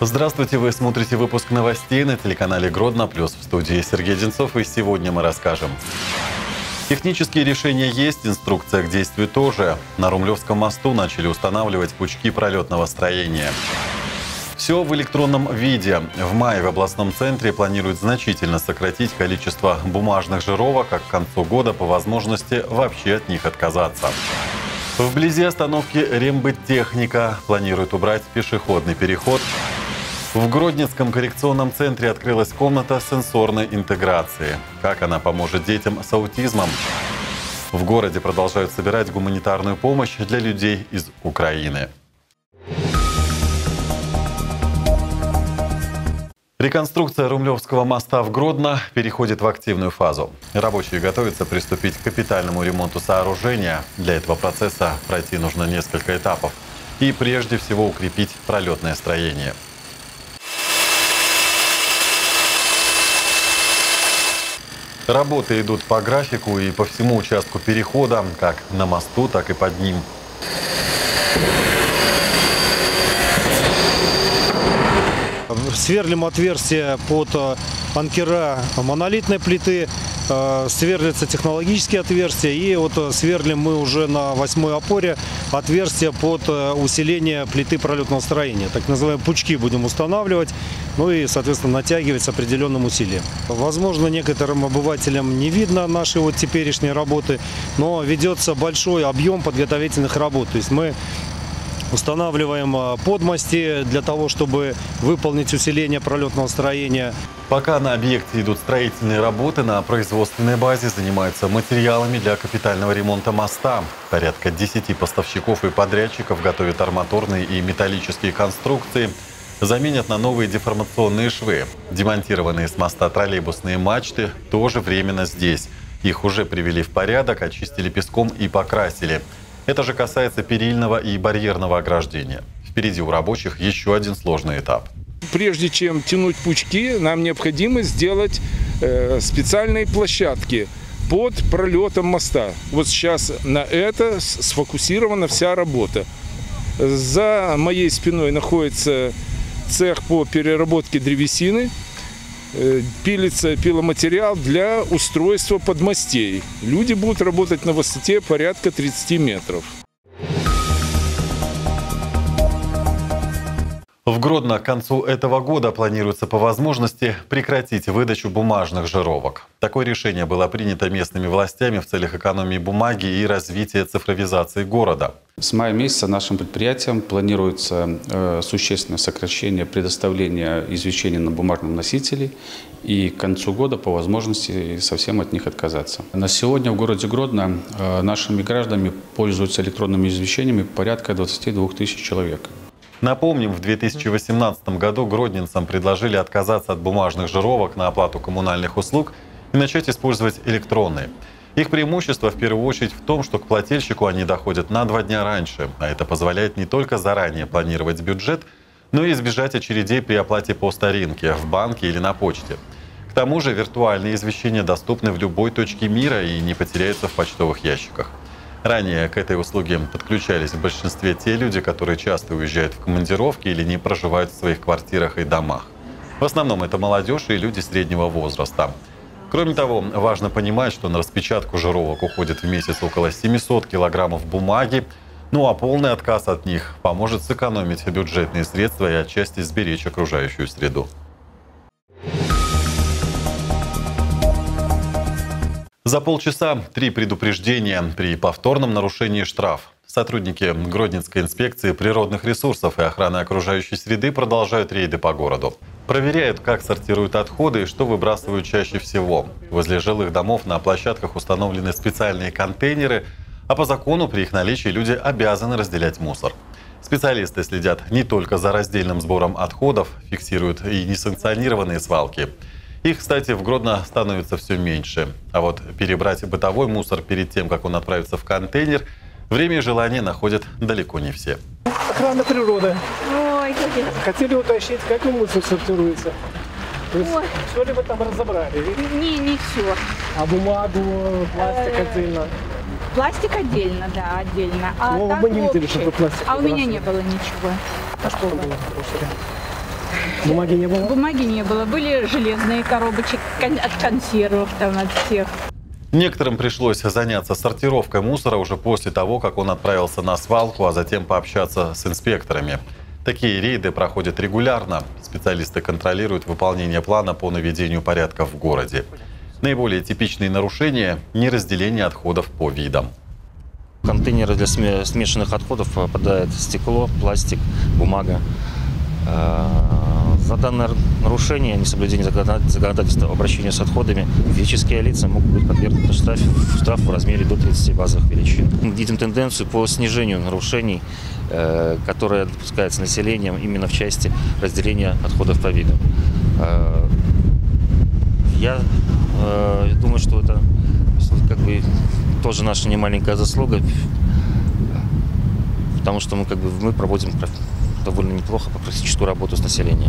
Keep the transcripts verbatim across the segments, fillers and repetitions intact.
Здравствуйте, вы смотрите выпуск новостей на телеканале Гродно плюс. В студии Сергей Одинцов, и сегодня мы расскажем. Технические решения есть, инструкция к действию тоже. На Румлевском мосту начали устанавливать пучки пролетного строения. Все в электронном виде. В мае в областном центре планируют значительно сократить количество бумажных жировок, а к концу года по возможности вообще от них отказаться. Вблизи остановки Рембыттехника планируют убрать пешеходный переход. В Гродненском коррекционном центре открылась комната сенсорной интеграции. Как она поможет детям с аутизмом? В городе продолжают собирать гуманитарную помощь для людей из Украины. Реконструкция Румлевского моста в Гродно переходит в активную фазу. Рабочие готовятся приступить к капитальному ремонту сооружения. Для этого процесса пройти нужно несколько этапов. И прежде всего укрепить пролетное строение. Работы идут по графику и по всему участку перехода, как на мосту, так и под ним. Сверлим отверстия под анкера монолитной плиты, сверлятся технологические отверстия, и вот сверлим мы уже на восьмой опоре отверстия под усиление плиты пролетного строения. Так называемые пучки будем устанавливать, ну и, соответственно, натягивать с определенным усилием. Возможно, некоторым обывателям не видно нашей вот теперешней работы, но ведется большой объем подготовительных работ. То есть мы устанавливаем подмости для того, чтобы выполнить усиление пролетного строения. Пока на объекте идут строительные работы, на производственной базе занимаются материалами для капитального ремонта моста. Порядка десяти поставщиков и подрядчиков готовят арматурные и металлические конструкции, заменят на новые деформационные швы. Демонтированные с моста троллейбусные мачты тоже временно здесь. Их уже привели в порядок, очистили песком и покрасили. Это же касается перильного и барьерного ограждения. Впереди у рабочих еще один сложный этап. Прежде чем тянуть пучки, нам необходимо сделать э, специальные площадки под пролетом моста. Вот сейчас на это сфокусирована вся работа. За моей спиной находится цех по переработке древесины. Пилится пиломатериал для устройства подмостей. Люди будут работать на высоте порядка тридцати метров. В Гродно к концу этого года планируется по возможности прекратить выдачу бумажных жировок. Такое решение было принято местными властями в целях экономии бумаги и развития цифровизации города. С мая месяца нашим предприятиям планируется э, существенное сокращение предоставления извещений на бумажном носителе и к концу года по возможности совсем от них отказаться. На сегодня в городе Гродно э, нашими гражданами пользуются электронными извещениями порядка двадцати двух тысяч человек. Напомним, в две тысячи восемнадцатом году гродненцам предложили отказаться от бумажных жировок на оплату коммунальных услуг и начать использовать электронные. Их преимущество в первую очередь в том, что к плательщику они доходят на два дня раньше, а это позволяет не только заранее планировать бюджет, но и избежать очередей при оплате по старинке, в банке или на почте. К тому же виртуальные извещения доступны в любой точке мира и не потеряются в почтовых ящиках. Ранее к этой услуге подключались в большинстве те люди, которые часто уезжают в командировки или не проживают в своих квартирах и домах. В основном это молодежь и люди среднего возраста. Кроме того, важно понимать, что на распечатку жировок уходит в месяц около семисот килограммов бумаги, ну а полный отказ от них поможет сэкономить бюджетные средства и отчасти сберечь окружающую среду. За полчаса три предупреждения, при повторном нарушении штраф. Сотрудники Гродненской инспекции природных ресурсов и охраны окружающей среды продолжают рейды по городу. Проверяют, как сортируют отходы и что выбрасывают чаще всего. Возле жилых домов на площадках установлены специальные контейнеры, а по закону при их наличии люди обязаны разделять мусор. Специалисты следят не только за раздельным сбором отходов, фиксируют и несанкционированные свалки. Их, кстати, в Гродно становится все меньше. А вот перебрать бытовой мусор перед тем, как он отправится в контейнер, время и желание находят далеко не все. Охрана природы. Ой, какие. Хотели уточнить, как и мусор сортируется. То есть, все ли вы там разобрали? Не, не все. А бумагу, пластик отдельно? Пластик отдельно, да, отдельно. А ну, так мы не видели, общий. что тут пластик. А у меня не было ничего. А что было? Бумаги не было? Бумаги не было. Были железные коробочки кон- от консервов, там, от всех. Некоторым пришлось заняться сортировкой мусора уже после того, как он отправился на свалку, а затем пообщаться с инспекторами. Такие рейды проходят регулярно. Специалисты контролируют выполнение плана по наведению порядка в городе. Наиболее типичные нарушения – неразделение отходов по видам. В контейнеры для смешанных отходов попадает стекло, пластик, бумага. За данное нарушение, несоблюдение законодательства об обращении с отходами, физические лица могут быть подвергнуты штрафу, штрафу в размере до тридцати базовых величин. Видим тенденцию по снижению нарушений, которая допускается населением именно в части разделения отходов по видам. Я думаю, что это как бы тоже наша немаленькая заслуга, потому что мы, как бы, мы проводим довольно неплохо практическую работу с населением.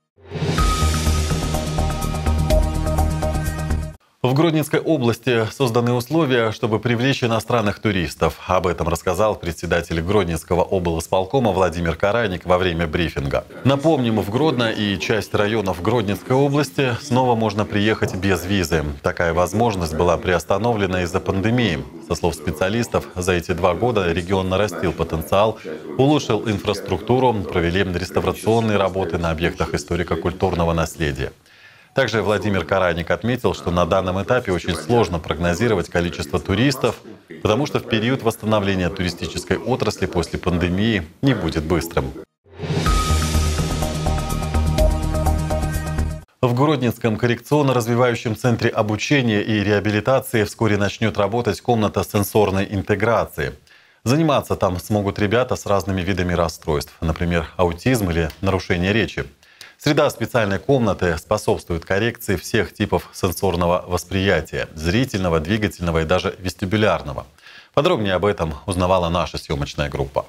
В Гродненской области созданы условия, чтобы привлечь иностранных туристов. Об этом рассказал председатель Гродненского облисполкома Владимир Карайник во время брифинга. Напомним, в Гродно и часть районов Гродненской области снова можно приехать без визы. Такая возможность была приостановлена из-за пандемии. Со слов специалистов, за эти два года регион нарастил потенциал, улучшил инфраструктуру, провели реставрационные работы на объектах историко-культурного наследия. Также Владимир Карайник отметил, что на данном этапе очень сложно прогнозировать количество туристов, потому что в период восстановления туристической отрасли после пандемии не будет быстрым. В Гродненском коррекционно-развивающем центре обучения и реабилитации вскоре начнет работать комната сенсорной интеграции. Заниматься там смогут ребята с разными видами расстройств, например, аутизм или нарушение речи. Среда специальной комнаты способствует коррекции всех типов сенсорного восприятия – зрительного, двигательного и даже вестибулярного. Подробнее об этом узнавала наша съемочная группа.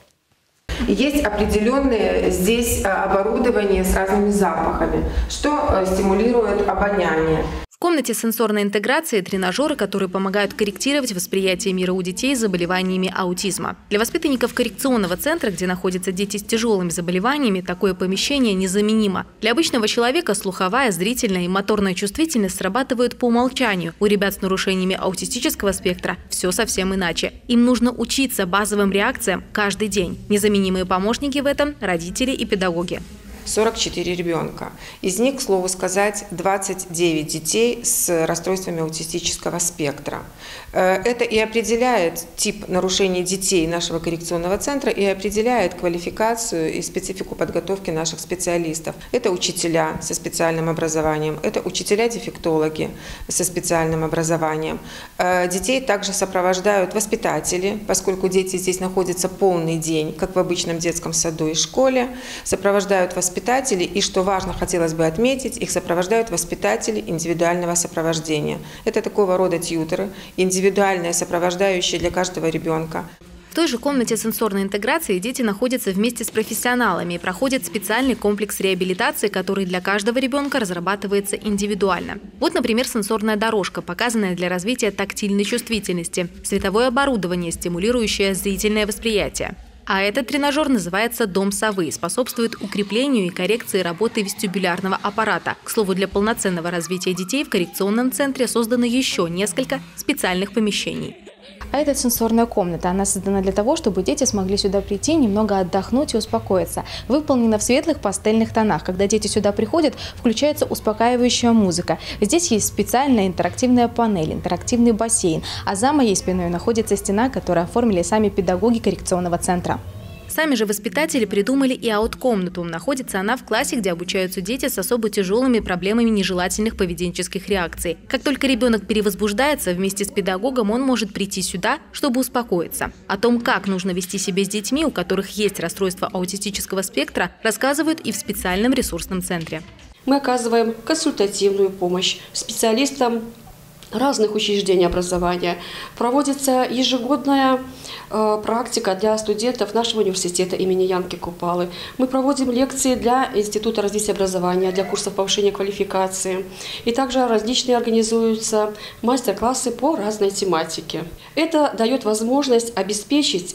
Есть определенное здесь оборудование с разными запахами, что стимулирует обоняние. В комнате сенсорной интеграции тренажеры, которые помогают корректировать восприятие мира у детей с заболеваниями аутизма. Для воспитанников коррекционного центра, где находятся дети с тяжелыми заболеваниями, такое помещение незаменимо. Для обычного человека слуховая, зрительная и моторная чувствительность срабатывают по умолчанию. У ребят с нарушениями аутистического спектра все совсем иначе. Им нужно учиться базовым реакциям каждый день. Незаменимые помощники в этом – родители и педагоги. сорок четыре ребенка. Из них, к слову сказать, двадцать девять детей с расстройствами аутистического спектра. Это и определяет тип нарушений детей нашего коррекционного центра, и определяет квалификацию и специфику подготовки наших специалистов. Это учителя со специальным образованием, это учителя-дефектологи со специальным образованием. Детей также сопровождают воспитатели, поскольку дети здесь находятся полный день, как в обычном детском саду и школе, сопровождают воспитатели. И, что важно, хотелось бы отметить, их сопровождают воспитатели индивидуального сопровождения. Это такого рода тьюторы, индивидуальные сопровождающие для каждого ребенка. В той же комнате сенсорной интеграции дети находятся вместе с профессионалами и проходят специальный комплекс реабилитации, который для каждого ребенка разрабатывается индивидуально. Вот, например, сенсорная дорожка, показанная для развития тактильной чувствительности, световое оборудование, стимулирующее зрительное восприятие. А этот тренажер называется «Дом совы», способствует укреплению и коррекции работы вестибулярного аппарата. К слову, для полноценного развития детей в коррекционном центре создано еще несколько специальных помещений. А это сенсорная комната. Она создана для того, чтобы дети смогли сюда прийти, немного отдохнуть и успокоиться. Выполнена в светлых пастельных тонах. Когда дети сюда приходят, включается успокаивающая музыка. Здесь есть специальная интерактивная панель, интерактивный бассейн. А за моей спиной находится стена, которую оформили сами педагоги коррекционного центра. Сами же воспитатели придумали и аут-комнату. Находится она в классе, где обучаются дети с особо тяжелыми проблемами нежелательных поведенческих реакций. Как только ребенок перевозбуждается, вместе с педагогом он может прийти сюда, чтобы успокоиться. О том, как нужно вести себя с детьми, у которых есть расстройство аутистического спектра, рассказывают и в специальном ресурсном центре. Мы оказываем консультативную помощь специалистам разных учреждений образования. Проводится ежегодная э, практика для студентов нашего университета имени Янки Купалы. Мы проводим лекции для Института развития образования, для курсов повышения квалификации. И также различные организуются мастер-классы по разной тематике. Это дает возможность обеспечить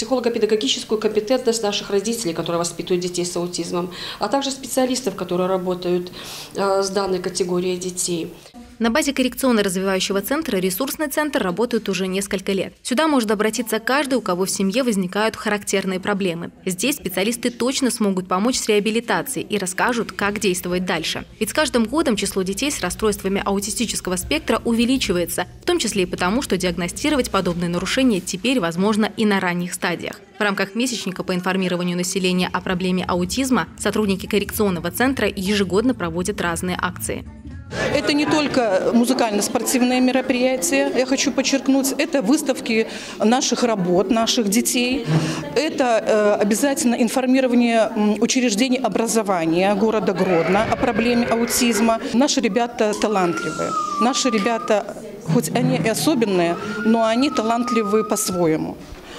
психолого-педагогическую компетентность наших родителей, которые воспитывают детей с аутизмом, а также специалистов, которые работают с данной категорией детей. На базе коррекционно-развивающего центра ресурсный центр работает уже несколько лет. Сюда может обратиться каждый, у кого в семье возникают характерные проблемы. Здесь специалисты точно смогут помочь с реабилитацией и расскажут, как действовать дальше. Ведь с каждым годом число детей с расстройствами аутистического спектра увеличивается, в том числе и потому, что диагностировать подобные нарушения теперь возможно и на ранних стадиях. В рамках месячника по информированию населения о проблеме аутизма сотрудники коррекционного центра ежегодно проводят разные акции. Это не только музыкально-спортивные мероприятия, я хочу подчеркнуть, это выставки наших работ, наших детей, это э, обязательно информирование учреждений образования города Гродно о проблеме аутизма. Наши ребята талантливые, наши ребята, хоть они и особенные, но они талантливые по-своему.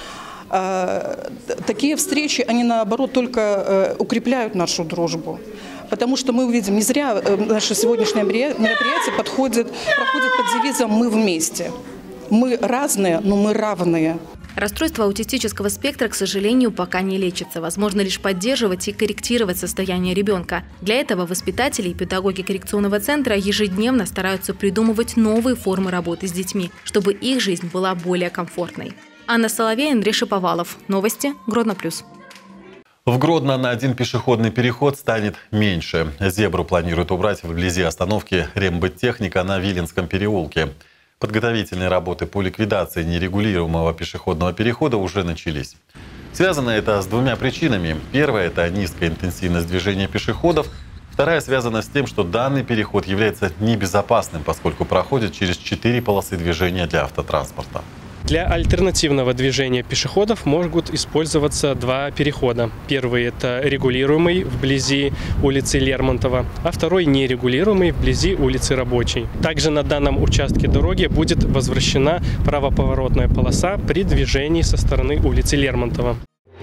Такие встречи, они наоборот только укрепляют нашу дружбу. Потому что мы увидим, не зря наше сегодняшнее мероприятие подходит, проходит под девизом «Мы вместе». Мы разные, но мы равные. Расстройство аутистического спектра, к сожалению, пока не лечится. Возможно лишь поддерживать и корректировать состояние ребенка. Для этого воспитатели и педагоги коррекционного центра ежедневно стараются придумывать новые формы работы с детьми, чтобы их жизнь была более комфортной. Анна Соловей, Андрей Шаповалов. Новости. Гродно плюс. В Гродно на один пешеходный переход станет меньше. Зебру планируют убрать вблизи остановки «Рембыттехника» на Виленском переулке. Подготовительные работы по ликвидации нерегулируемого пешеходного перехода уже начались. Связано это с двумя причинами. Первая – это низкая интенсивность движения пешеходов. Вторая связана с тем, что данный переход является небезопасным, поскольку проходит через четыре полосы движения для автотранспорта. Для альтернативного движения пешеходов могут использоваться два перехода. Первый – это регулируемый вблизи улицы Лермонтова, а второй – нерегулируемый вблизи улицы Рабочей. Также на данном участке дороги будет возвращена правоповоротная полоса при движении со стороны улицы Лермонтова.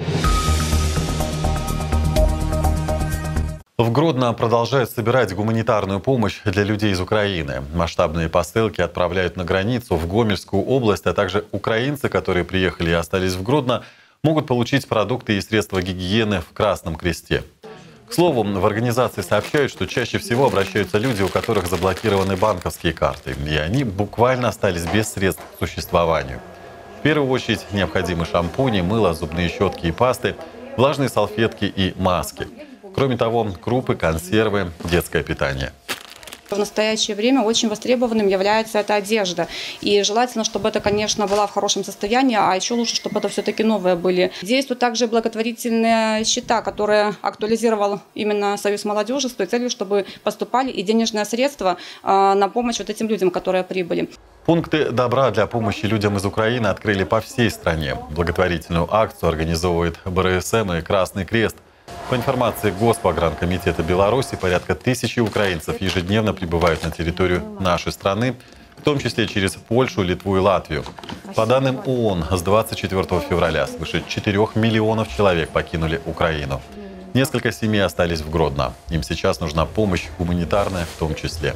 В Гродно продолжают собирать гуманитарную помощь для людей из Украины. Масштабные посылки отправляют на границу, в Гомельскую область, а также украинцы, которые приехали и остались в Гродно, могут получить продукты и средства гигиены в Красном Кресте. К слову, в организации сообщают, что чаще всего обращаются люди, у которых заблокированы банковские карты, и они буквально остались без средств к существованию. В первую очередь необходимы шампуни, мыло, зубные щетки и пасты, влажные салфетки и маски. Кроме того, крупы, консервы, детское питание. В настоящее время очень востребованным является эта одежда. И желательно, чтобы это, конечно, была в хорошем состоянии, а еще лучше, чтобы это все-таки новые были. Действуют также благотворительные счета, которые актуализировал именно Союз молодежи с той целью, чтобы поступали и денежные средства на помощь вот этим людям, которые прибыли. Пункты добра для помощи людям из Украины открыли по всей стране. Благотворительную акцию организовывает БРСМ и Красный Крест. По информации Госпогранкомитета Беларуси, порядка тысячи украинцев ежедневно прибывают на территорию нашей страны, в том числе через Польшу, Литву и Латвию. По данным ООН, с двадцать четвёртого февраля свыше четырёх миллионов человек покинули Украину. Несколько семей остались в Гродно. Им сейчас нужна помощь гуманитарная в том числе.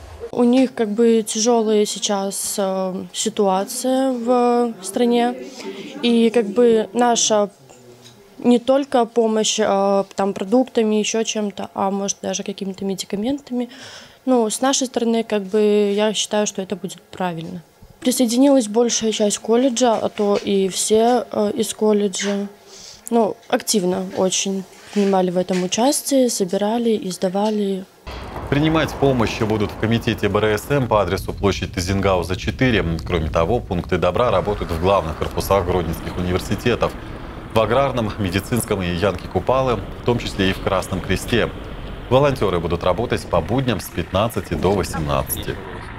У них как бы тяжелая сейчас э, ситуация в стране. И как бы наша не только помощь э, там, продуктами, еще чем-то, а может даже какими-то медикаментами. Ну, с нашей стороны, как бы, я считаю, что это будет правильно. Присоединилась большая часть колледжа, а то и все э, из колледжа. Ну, активно очень принимали в этом участие, собирали и сдавали. Принимать помощь будут в комитете БРСМ по адресу площадь Тизенгауза, четыре. Кроме того, пункты добра работают в главных корпусах гродненских университетов. В Аграрном, Медицинском и Янке Купалы, в том числе и в Красном Кресте. Волонтеры будут работать по будням с пятнадцати до восемнадцати.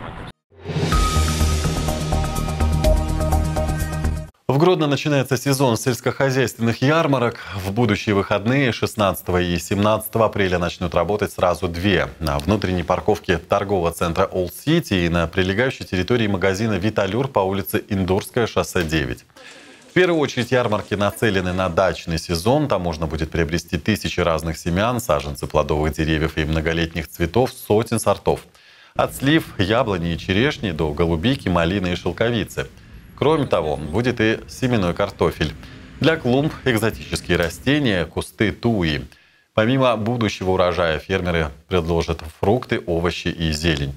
В Гродно начинается сезон сельскохозяйственных ярмарок. В будущие выходные шестнадцатого и семнадцатого апреля начнут работать сразу две. На внутренней парковке торгового центра Олд Сити и на прилегающей территории магазина «Виталюр» по улице Индурская, шоссе девять. В первую очередь ярмарки нацелены на дачный сезон. Там можно будет приобрести тысячи разных семян, саженцы плодовых деревьев и многолетних цветов сотен сортов. От слив, яблони и черешни до голубики, малины и шелковицы. Кроме того, будет и семенной картофель. Для клумб экзотические растения, кусты туи. Помимо будущего урожая, фермеры предложат фрукты, овощи и зелень.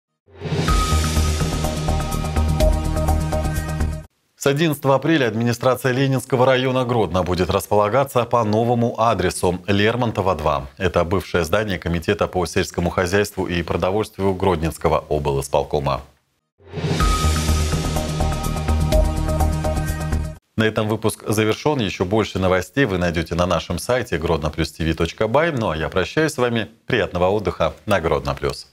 С одиннадцатого апреля администрация Ленинского района Гродно будет располагаться по новому адресу Лермонтова, два. Это бывшее здание Комитета по сельскому хозяйству и продовольствию Гродненского облисполкома. На этом выпуск завершен. Еще больше новостей вы найдете на нашем сайте гродно плюс ти ви точка бай. Ну а я прощаюсь с вами. Приятного отдыха на Гродно плюс.